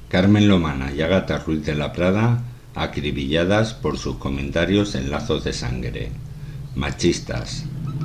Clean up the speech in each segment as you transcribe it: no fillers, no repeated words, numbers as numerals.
Carmen Lomana y Ágata Ruiz de la Prada acribilladas por sus comentarios en Lazos de Sangre. Machistas.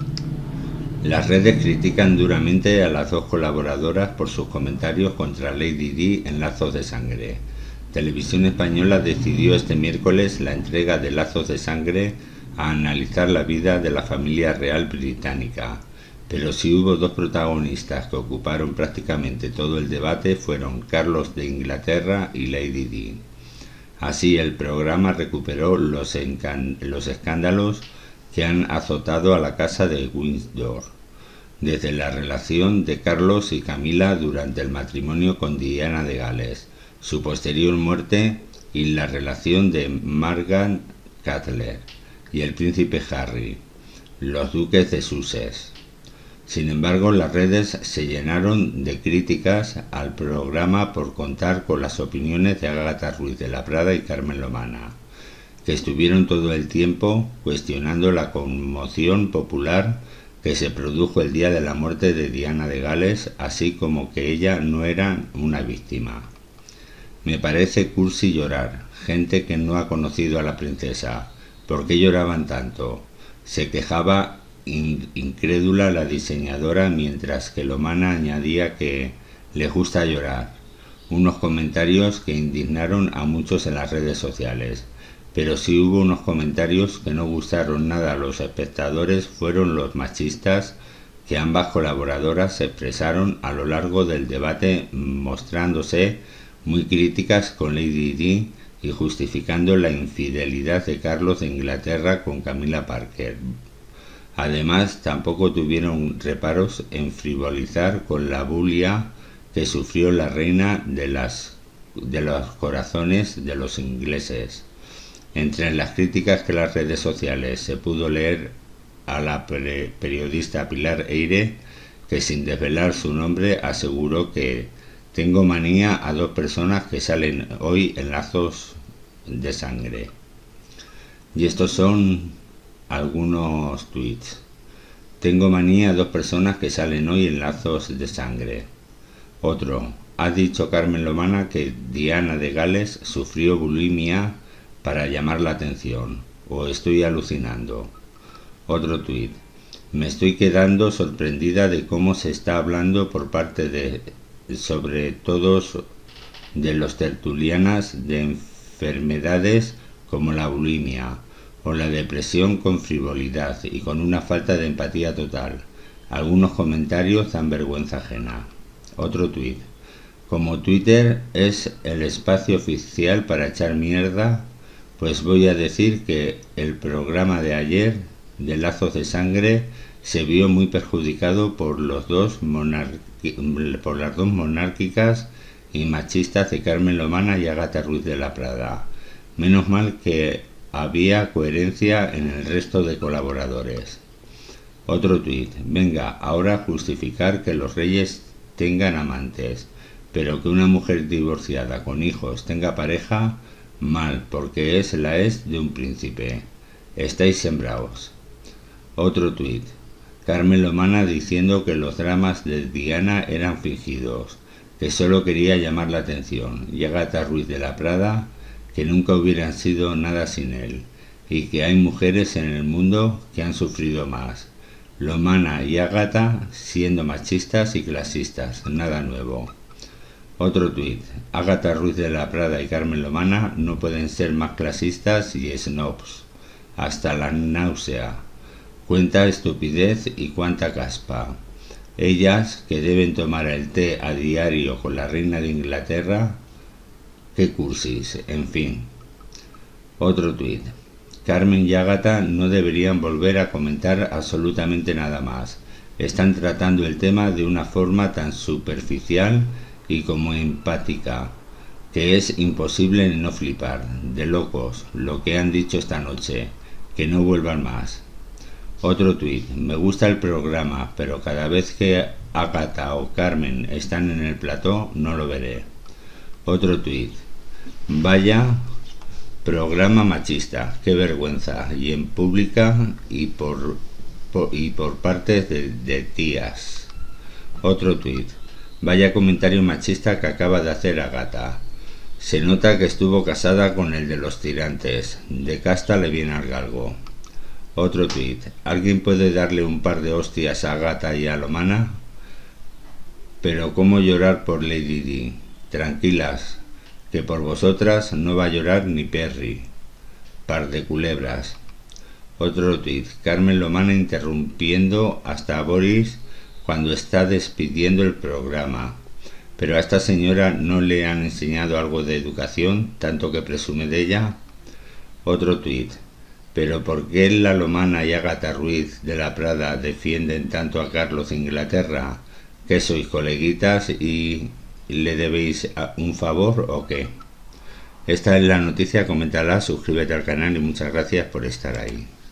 Las redes critican duramente a las dos colaboradoras por sus comentarios contra Lady Di en Lazos de Sangre. Televisión Española decidió este miércoles la entrega de Lazos de Sangre a analizar la vida de la familia real británica. Pero si hubo dos protagonistas que ocuparon prácticamente todo el debate fueron Carlos de Inglaterra y Lady Di. Así el programa recuperó los escándalos que han azotado a la casa de Windsor, desde la relación de Carlos y Camila durante el matrimonio con Diana de Gales, su posterior muerte y la relación de Meghan Markle y el príncipe Harry, los duques de Sussex. Sin embargo, las redes se llenaron de críticas al programa por contar con las opiniones de Ágata Ruiz de la Prada y Carmen Lomana, que estuvieron todo el tiempo cuestionando la conmoción popular que se produjo el día de la muerte de Diana de Gales, así como que ella no era una víctima. Me parece cursi llorar, gente que no ha conocido a la princesa. ¿Por qué lloraban tanto?, se quejaba incrédula la diseñadora, mientras que Lomana añadía que le gusta llorar. Unos comentarios que indignaron a muchos en las redes sociales. Pero sí hubo unos comentarios que no gustaron nada a los espectadores, fueron los machistas que ambas colaboradoras expresaron a lo largo del debate, mostrándose muy críticas con Lady Di y justificando la infidelidad de Carlos de Inglaterra con Camilla Parker. Además, tampoco tuvieron reparos en frivolizar con la bulia que sufrió la reina de los corazones de los ingleses. Entre las críticas que las redes sociales se pudo leer a la periodista Pilar Eyre, que sin desvelar su nombre aseguró que tengo manía a dos personas que salen hoy en Lazos de Sangre. Y estos son algunos tweets. Tengo manía a dos personas que salen hoy en Lazos de Sangre. Otro. Ha dicho Carmen Lomana que Diana de Gales sufrió bulimia para llamar la atención. O estoy alucinando. Otro tuit. Me estoy quedando sorprendida de cómo se está hablando por parte de, sobre todos de los tertulianas, de enfermedades como la bulimia o la depresión con frivolidad y con una falta de empatía total. Algunos comentarios dan vergüenza ajena. Otro tuit. Como Twitter es el espacio oficial para echar mierda, pues voy a decir que el programa de ayer de Lazos de Sangre se vio muy perjudicado por las dos monárquicas y machistas de Carmen Lomana y Ágata Ruiz de la Prada. Menos mal que había coherencia en el resto de colaboradores. Otro tuit. Venga, ahora justificar que los reyes tengan amantes, pero que una mujer divorciada con hijos tenga pareja, mal, porque es la ex de un príncipe. Estáis sembrados. Otro tuit. Carmen Lomana diciendo que los dramas de Diana eran fingidos, que solo quería llamar la atención, y Ágata Ruiz de la Prada que nunca hubieran sido nada sin él, y que hay mujeres en el mundo que han sufrido más. Lomana y Ágata siendo machistas y clasistas, nada nuevo. Otro tuit. Ágata Ruiz de la Prada y Carmen Lomana no pueden ser más clasistas y snobs, hasta la náusea. Cuánta estupidez y cuánta caspa. Ellas que deben tomar el té a diario con la reina de Inglaterra, qué cursis, en fin. Otro tuit. Carmen y Ágata no deberían volver a comentar absolutamente nada más. Están tratando el tema de una forma tan superficial y como empática, que es imposible no flipar. De locos, lo que han dicho esta noche. Que no vuelvan más. Otro tuit. Me gusta el programa, pero cada vez que Ágata o Carmen están en el plató, no lo veré. Otro tuit. Vaya programa machista, qué vergüenza, y en pública y por parte de tías. Otro tuit. Vaya comentario machista que acaba de hacer Ágata. Se nota que estuvo casada con el de los tirantes. De casta le viene al galgo. Otro tuit. ¿Alguien puede darle un par de hostias a Gata y a Lomana? Pero cómo llorar por Lady Di. Tranquilas, que por vosotras no va a llorar ni Perry. Par de culebras. Otro tuit. Carmen Lomana interrumpiendo hasta a Boris cuando está despidiendo el programa. Pero a esta señora no le han enseñado algo de educación, tanto que presume de ella. Otro tuit. Pero ¿por qué la Lomana y Ágata Ruiz de la Prada defienden tanto a Carlos de Inglaterra? ¿Que sois coleguitas y le debéis un favor o qué? Esta es la noticia, coméntala, suscríbete al canal y muchas gracias por estar ahí.